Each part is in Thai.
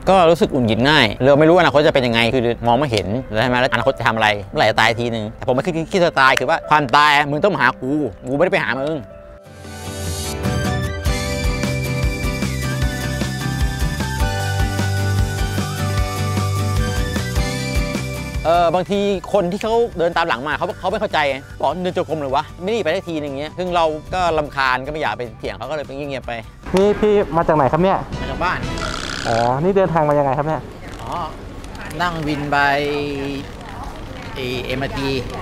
ก็รู้สึกอุ่นหงิดง่ายเราไม่รู้อนาคตจะเป็นยังไงคือมองไม่เห็นใช่ไหมแล้วอนาคตจะทำอะไรเมื่อไหร่จะตายทีนึงแต่ผมไม่คิดจะตายคือว่าความตายมึงต้องมาหากูไม่ได้ไปหามึงบางทีคนที่เขาเดินตามหลังมาเขาไม่เข้าใจบอกเดินจงกรมหรือวะไม่ได้ไปได้ทีนึงเงี้ยซึ่งเราก็รำคาญก็ไม่อยากไปเถียงเขาก็เลยไปเงียบๆไปนี่พี่มาจากไหนครับเนี่ยมาจากบ้านอ๋อนี่เดินทางมายังไงครับเนี่ยอ๋อนั่งวินไปMRT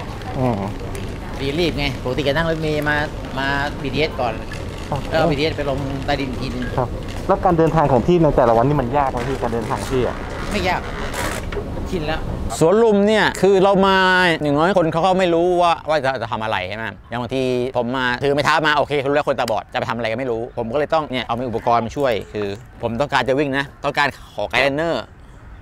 รีบไงปกติจะนั่งรถเมล์มา BTS ก่อนแล้วเอา BTS ไปลงใต้ดินกินครับแล้วการเดินทางของพี่ในแต่ละวันนี่มันยากไหมพี่การเดินทางพี่อ่ะไม่ยากชินแล้วสวนลุมเนี่ยคือเรามาอย่างน้อยคนเขาก็ไม่รู้ว่าจะทำอะไรใช่ไหมอย่างบางทีผมมาถือไม้เท้ามาโอเครู้แล้วคนตาบอดจะไปทำอะไรก็ไม่รู้ผมก็เลยต้องเนี่ยเอามีอุปกรณ์มาช่วยคือผมต้องการจะวิ่งนะต้องการขอไกด์ไลเนอร์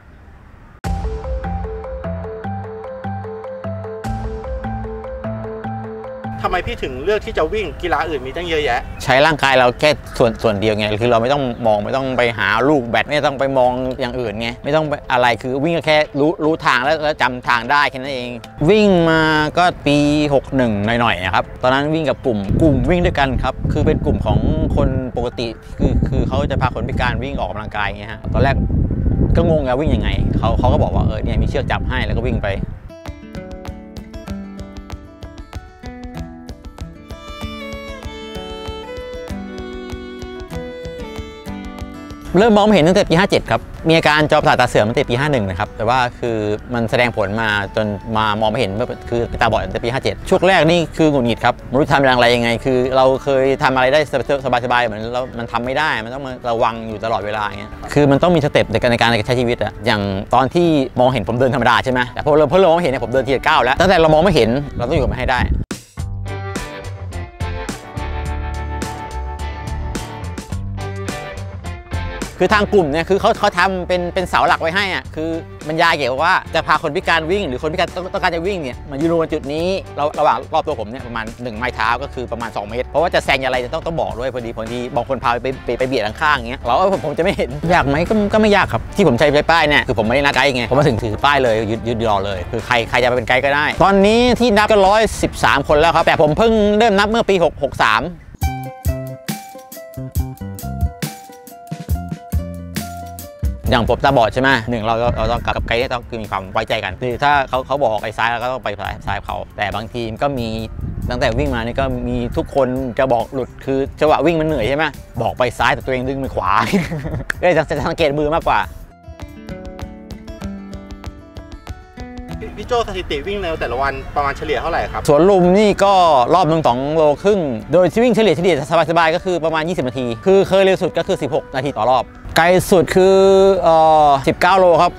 ทำไมพี่ถึงเลือกที่จะวิ่งกีฬาอื่นมีตั้งเยอะแยะใช้ร่างกายเราแค่ส่วนเดียวไงคือเราไม่ต้องมองไม่ต้องไปหาลูกแบตไม่ต้องไปมองอย่างอื่นไงไม่ต้องอะไรคือวิ่งแค่รู้ทางแล้วจำทางได้แค่นั้นเองวิ่งมาก็ปี61หน่อยๆครับตอนนั้นวิ่งกับกลุ่มวิ่งด้วยกันครับคือเป็นกลุ่มของคนปกติคือเขาจะพาคนพิการวิ่งออกกำลังกายไงฮะตอนแรกก็งงไงวิ่งยังไงเขาก็บอกว่าเนี่ยมีเชือกจับให้แล้วก็วิ่งไปเริ่มมองไม่เห็นตั้งแต่ปี57ครับมีอาการจอประสาทตาเสื่อมตั้งแต่ปี51นะครับแต่ว่าคือมันแสดงผลมาจนมามองไม่เห็นคือตาบอดตั้งแต่ปี57ช่วงแรกนี่คือหงุดหงิดครับไม่รู้ทำอะไรยังไงคือเราเคยทำอะไรได้สบายๆเหมือนมันทำไม่ได้มันต้องมาระวังอยู่ตลอดเวลาอย่างเงี้ยคือมันต้องมีสเต็ปในการใช้ชีวิตอะอย่างตอนที่มองเห็นผมเดินธรรมดาใช่ไหมแต่พอเรามองไม่เห็นเนี่ยผมเดินทีละก้าวแล้วตั้งแต่เรามองไม่เห็นเราต้องอยู่กับมันให้ได้คือทางกลุ่มเนี่ยคือเขาทำเป็นเสาหลักไว้ให้อ่ะคือบรรยายเกี่ยวกับว่าจะพาคนพิการวิ่งหรือคนพิการต้องการจะวิ่งเนี่ยมันอยู่ในจุดนี้ระหว่างรอบตัวผมเนี่ยประมาณ1ไม้เท้าก็คือประมาณ2 เมตรเพราะว่าจะแซงอะไรจะต้องบอกด้วยพอดีบางคนพาไปเบียดข้างๆอย่างเงี้ยเราผมจะไม่เห็นยากไหมก็ไม่ยากครับที่ผมใช้ป้ายเนี่ยคือผมไม่ได้นัดไกด์ไงผมมาถึงถือป้ายเลยยืดรอเลยคือใครจะไปเป็นไกด์ก็ได้ตอนนี้ที่นับก็113 คนแล้วครับแต่ผมเพิ่งเริ่มนับเมื่อปี63อย่างผมตาบอดใช่ไหมเราต้องกับไกด์ต้องคือมีความไว้ใจกันคือถ้าเขาบอกไปซ้ายเราก็ต้องไปซ้ายเขาแต่บางทีก็มีตั้งแต่วิ่งมานี่ก็มีทุกคนจะบอกหลุดคือจังหวะวิ่งมันเหนื่อยใช่ไหมบอกไปซ้ายแต่ตัวเองดึงไปขวาก็เลยจะสังเกตมือมากกว่าพี่โจสถิติวิ่งเร็วแต่ละวันประมาณเฉลี่ยเท่าไหร่ครับสวนลุมนี่ก็รอบนึง2.5 โลโดยวิ่งเฉลี่ยสบายๆก็คือประมาณ20 นาทีคือเคยเร็วสุดก็คือ16 นาทีต่อรอบไกลสุดคือ19 โลครับ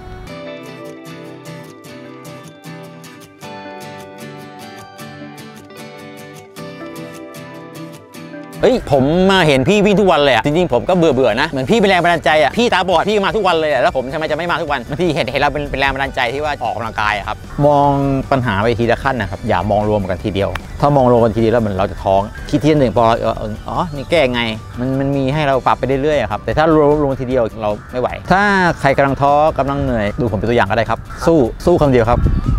ผมมาเห็นพี่วิ่งทุกวันเลยจริงๆผมก็เบื่อนะเหมือนพี่เป็นแรงบันดาลใจพี่ตาบอดพี่มาทุกวันเลยแล้วผมทำไมจะไม่มาทุกวันบางทีเห็นเราเป็นแรงบันดาลใจที่ว่าออกกำลังกายครับมองปัญหาไปทีละขั้นนะครับอย่ามองรวมกันทีเดียวถ้ามองรวมกันทีเดียวแล้วเหมือนเราจะท้องคิดทีละหนึ่งพอนี่แก้ไงมันมีให้เราปรับไปเรื่อยๆครับแต่ถ้ารวมทีเดียวเราไม่ไหวถ้าใครกำลังท้อกำลังเหนื่อยดูผมเป็นตัวอย่างก็ได้ครับสู้คำเดียวครับ